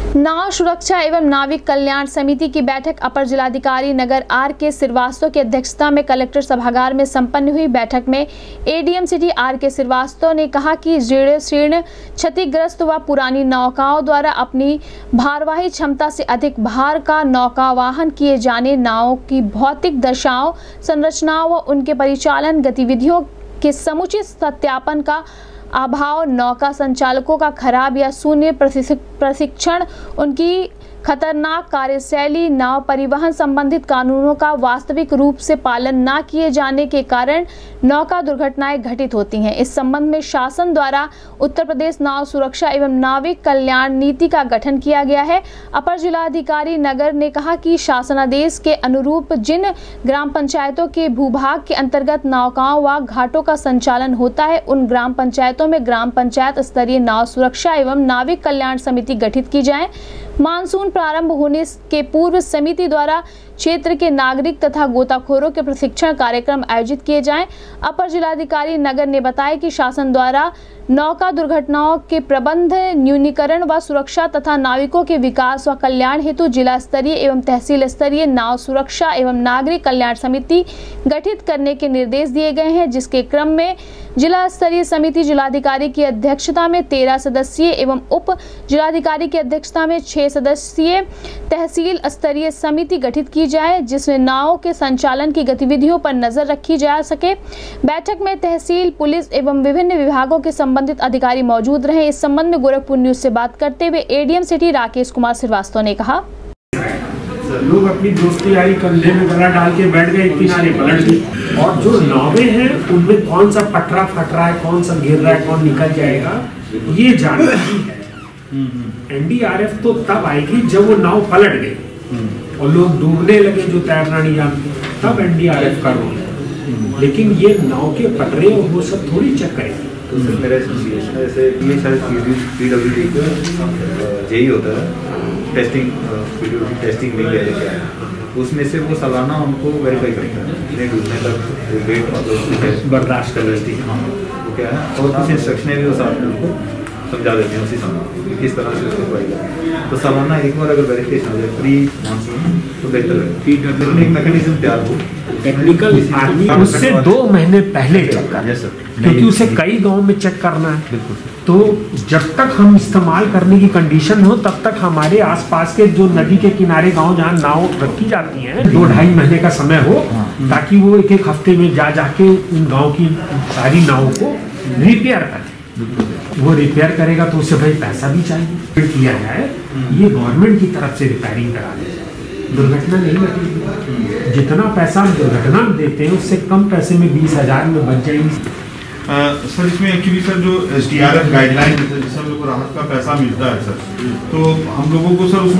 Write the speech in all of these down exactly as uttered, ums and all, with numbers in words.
नाव सुरक्षा एवं नाविक कल्याण समिति की बैठक अपर जिलाधिकारी नगर आर के श्रीवास्तव की अध्यक्षता में कलेक्टर सभागार में संपन्न हुई। बैठक में एडीएम सिटी आर के श्रीवास्तव ने कहा कि जीर्ण शीर्ण क्षतिग्रस्त व पुरानी नौकाओं द्वारा अपनी भारवाही क्षमता से अधिक भार का नौकावाहन किए जाने, नावों की भौतिक दशाओं, संरचनाओं व उनके परिचालन गतिविधियों के समुचित सत्यापन का अभाव, नौका संचालकों का खराब या शून्य प्रशिक्षण, उनकी खतरनाक कार्यशैली, नाव परिवहन संबंधित कानूनों का वास्तविक रूप से पालन न किए जाने के कारण नौका दुर्घटनाएं घटित होती हैं। इस संबंध में शासन द्वारा उत्तर प्रदेश नाव सुरक्षा एवं नाविक कल्याण नीति का गठन किया गया है। अपर जिलाधिकारी नगर ने कहा कि शासनादेश के अनुरूप जिन ग्राम पंचायतों के भूभाग के अंतर्गत नौकाओं व घाटों का संचालन होता है, उन ग्राम पंचायतों में ग्राम पंचायत स्तरीय नाव सुरक्षा एवं नाविक कल्याण समिति गठित की जाए। मानसून प्रारंभ होने के पूर्व समिति द्वारा क्षेत्र के नागरिक तथा गोताखोरों के प्रशिक्षण कार्यक्रम आयोजित किए जाएं। अपर जिलाधिकारी नगर ने बताया कि शासन द्वारा नौका दुर्घटनाओं के प्रबंध, न्यूनीकरण व सुरक्षा तथा नाविकों के विकास व कल्याण हेतु जिला स्तरीय एवं तहसील स्तरीय नाव सुरक्षा एवं नागरिक कल्याण समिति गठित करने के निर्देश दिए गए हैं, जिसके क्रम में जिला स्तरीय समिति जिलाधिकारी की अध्यक्षता में तेरह सदस्यीय एवं उप जिलाधिकारी की अध्यक्षता में छह सदस्यीय तहसील स्तरीय समिति गठित की जाए, जिसमें नावों के संचालन की गतिविधियों पर नजर रखी जा सके। बैठक में तहसील, पुलिस एवं विभिन्न विभागों के संबंधित अधिकारी मौजूद रहे। इस संबंध में गोरखपुर न्यूज से बात करते हुए एडीएम सिटी राकेश कुमार श्रीवास्तव ने कहा, लोग अपनी दोस्ती यारी कंधे में गला डाल के बैठ गए, किनारे पलट गए, और जो नावें हैं उनमें कौन सा पटरा फट रहा है, कौन सा गिर रहा है, कौन निकल जाएगा, ये जानना ही है। एनडीआरएफ तो तब आएगी जब वो नाव पलट गई और लोग डूबने लगे जो तैरना नहीं जानते, तब एनडीआरएफ का रोल है। लेकिन ये नाव के पटरे और वो सब थोड़ी चेक करेंगे। तो मेरा एसोसिएशन ऐसे ये शायद पीडब्ल्यूडी का जेई होता है, टेस्टिंग पीडब्ल्यूडी टेस्टिंग में लेके आया, उसमें से वो सालाना उनको वेरीफाई करता है कितने डूबने तक वेट मतलब बर्दाश्त कर लेती है। वो क्या है, और कुछ इंस्ट्रक्शनें भी वो साथ में उनको समझा देते हैं उसी समय किस तरह से उसको करवाएगा। तो सालाना एक बार अगर वेरिफिकेशन हो जाए प्री मानसून तो बेहतर है। एक मैकेनिज्म तैयार हो, टेक्निकल आदमी उससे दो महीने पहले चेक कर, क्योंकि उसे कई गांव में चेक करना है। तो जब तक हम इस्तेमाल करने की कंडीशन हो तब तक हमारे आसपास के जो नदी के किनारे गांव जहां नाव रखी जाती हैं, दो ढाई महीने का समय हो, ताकि वो एक एक हफ्ते में जा जाके उन गाँव की सारी नावों को रिपेयर करे। वो रिपेयर करेगा तो उसे भाई पैसा भी चाहिए, किया जाए ये गवर्नमेंट की तरफ से रिपेयरिंग करा दे, दुर्घटना नहीं घटेगी। जितना पैसा हम दुर्घटना में देते हैं उससे कम पैसे में बीस हजार में बच जाएंगे। सर इसमें एक्चुअली सर जो S D R F guideline है सर, जिससे हम लोग को राहत का पैसा मिलता है सर, तो हम लोगों को सर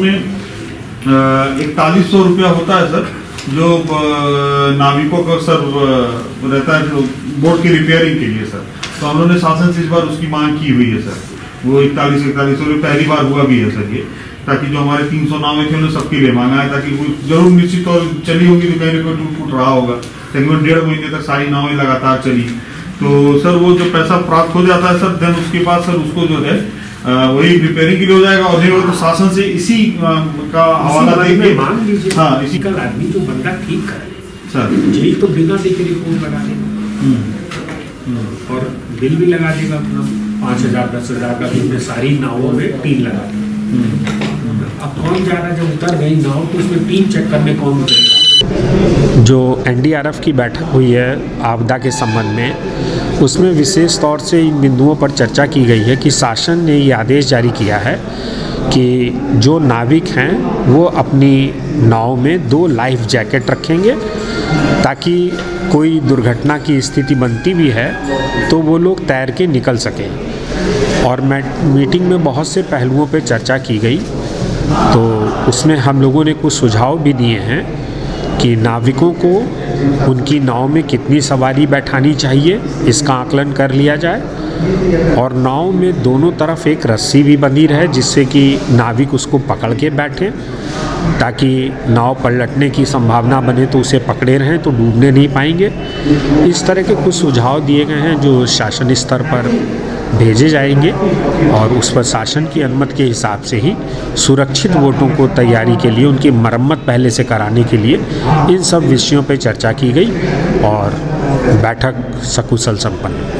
उसमें इकतालीस सौ रुपया होता है सर, जो नाविकों का सर रहता है बोट की रिपेयरिंग के लिए सर। तो हम लोगों ने शासन से इस बार उसकी मांग की हुई है सर, वो इकतालीस इकतालीस सौ रुपये पहली बार हुआ भी है सर ये, ताकि जो हमारे तीन सौ नावें थे उन्हें सबके लिए मांगा है, ताकि वो जरूर निश्चित तौर चली होगी तो कहीं ना कहीं टूट फूट रहा होगा, तकरीबन डेढ़ महीने तक सारी नावें लगातार चली। तो सर वो जो पैसा प्राप्त हो जाता है सर, देन उसके बाद सर उसको जो है वही रिपेयरिंग के लिए हो जाएगा, और नहीं हो तो शासन से इसी का हवाला देंगे। मान लीजिए हाँ, इसी का आदमी जो बंदा ठीक करे सर, यही तो बिना देखे रिपोर्ट लगा देगा और बिल भी लगा देगा अपना पाँच हजार दस हजार का, जिसमें सारी नावों में टीन लगा देगा। अब कौन जा रहा, जब उतर गई नाव तो उसमें टीन चेक करने कौन उतरेगा। जो एनडीआरएफ की बैठक हुई है आपदा के संबंध में, उसमें विशेष तौर से इन बिंदुओं पर चर्चा की गई है कि शासन ने ये आदेश जारी किया है कि जो नाविक हैं वो अपनी नाव में दो लाइफ जैकेट रखेंगे, ताकि कोई दुर्घटना की स्थिति बनती भी है तो वो लोग तैर के निकल सकें। और मीटिंग में बहुत से पहलुओं पर चर्चा की गई, तो उसमें हम लोगों ने कुछ सुझाव भी दिए हैं कि नाविकों को उनकी नाव में कितनी सवारी बैठानी चाहिए इसका आकलन कर लिया जाए, और नाव में दोनों तरफ एक रस्सी भी बंधी रहे जिससे कि नाविक उसको पकड़ के बैठें, ताकि नाव पलटने की संभावना बने तो उसे पकड़े रहें तो डूबने नहीं पाएंगे। इस तरह के कुछ सुझाव दिए गए हैं जो शासन स्तर पर भेजे जाएंगे और उस पर शासन की अनुमति के हिसाब से ही सुरक्षित वोटों को तैयारी के लिए, उनकी मरम्मत पहले से कराने के लिए इन सब विषयों पर चर्चा की गई और बैठक सकुशल संपन्न।